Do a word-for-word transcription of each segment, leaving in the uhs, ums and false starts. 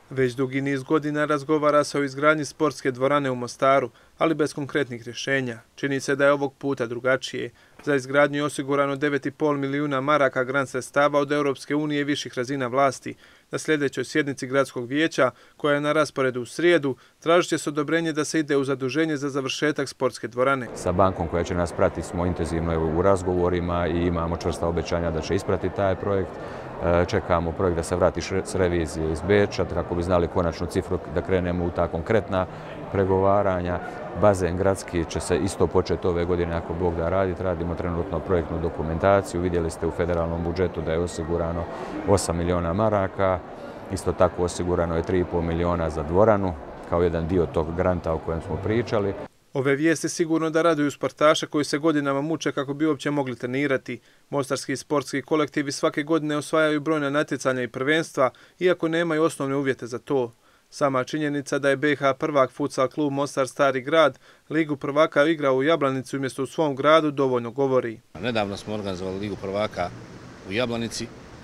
Već dugi niz godina razgovara se o izgradnji sportske dvorane u Mostaru, ali bez konkretnih rješenja. Čini se da je ovog puta drugačije. Za izgradnju je osigurano devet i pol milijuna maraka grant sredstava od Europske unije i viših razina vlasti. Na sljedećoj sjednici gradskog vijeća, koja je na rasporedu u srijedu, tražit će se odobrenje da se ide u zaduženje za završetak sportske dvorane. Sa bankom koja će nas pratiti smo intenzivno u razgovorima i imamo čvrsta obećanja da će ispratiti taj projekt. Čekamo projekt da se vrati s revizije iz Beča, kako bi znali konačnu cifru da krenemo u ta konkretna pregovaranja. Bazen gradski će se isto početi ove godine ako Bog da raditi. Radimo trenutno projektnu dokumentaciju. Vidjeli ste u federalnom budžetu da je osigurano osam milijuna maraka. Isto tako osigurano je tri i pol milijuna za dvoranu kao jedan dio tog granta o kojem smo pričali. Ove vijesti sigurno da raduju sportaše koji se godinama muče kako bi uopće mogli trenirati. Mostarski sportski kolektivi svake godine osvajaju brojna natjecanja i prvenstva, iako nemaju osnovne uvjete za to. Sama činjenica da je B iH prvak futsal klub Mostar Stari grad Ligu prvaka igrao u Jablanici umjesto u svom gradu dovoljno govori. Nedavno smo organizovali Ligu prvaka u Jablanici.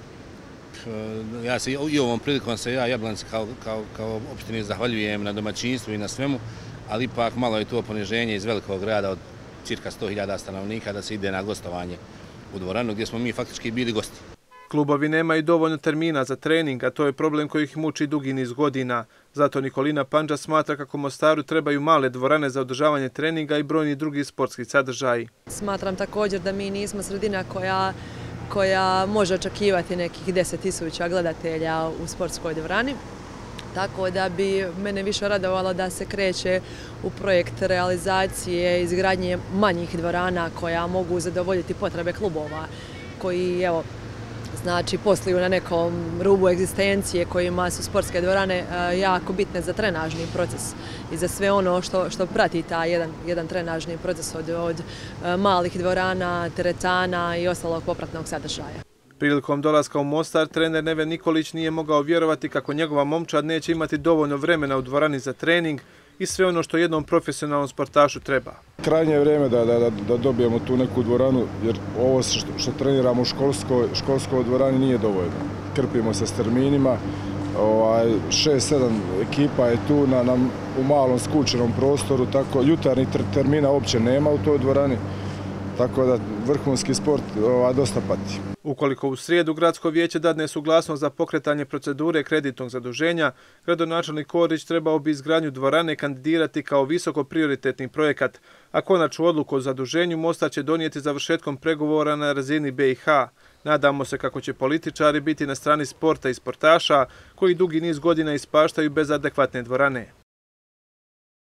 Ja se i ovom prilikom se ja Jablanici kao, kao, kao opštini zahvaljujem na domaćinstvu i na svemu, ali ipak malo je to poniženje iz velikog grada od cirka sto hiljada stanovnika da se ide na gostovanje u dvoranu gdje smo mi faktički bili gosti. Klubovi nemaju dovoljno termina za trening, a to je problem koji ih muči dugi niz godina. Zato Nikolina Pandža smatra kako Mostaru trebaju male dvorane za održavanje treninga i brojni drugi sportski sadržaji. Smatram također da mi nismo sredina koja, koja može očekivati nekih deset tisuća gledatelja u sportskoj dvorani. Tako da bi mene više radovalo da se kreće u projekt realizacije izgradnje manjih dvorana koja mogu zadovoljiti potrebe klubova koji, evo, znači posluju na nekom rubu egzistencije kojima su sportske dvorane jako bitne za trenažni proces i za sve ono što, što prati taj jedan, jedan trenažni proces od, od malih dvorana, teretana i ostalog popratnog sadržaja. Prilikom dolaska u Mostar, trener Neven Nikolić nije mogao vjerovati kako njegova momčad neće imati dovoljno vremena u dvorani za trening i sve ono što jednom profesionalnom sportašu treba. Krajnje je vrijeme da, da, da dobijemo tu neku dvoranu, jer ovo što, što treniramo u školskoj, školskoj dvorani nije dovoljno. Krpimo se s terminima, ovaj, šest sedam ekipa je tu na, na, u malom skučenom prostoru, tako jutarnjih termina uopće nema u toj dvorani, tako da vrhunski sport ovaj, dosta pati. Ukoliko u srijedu gradsko vijeće dadne suglasnost za pokretanje procedure kreditnog zaduženja, gradonačelnik Korić trebao bi izgradnju dvorane kandidirati kao visoko prioritetni projekat, a konačnu odluku o zaduženju Mostar će donijeti završetkom pregovora na razini B iH. Nadamo se kako će političari biti na strani sporta i sportaša koji dugi niz godina ispaštaju bez adekvatne dvorane.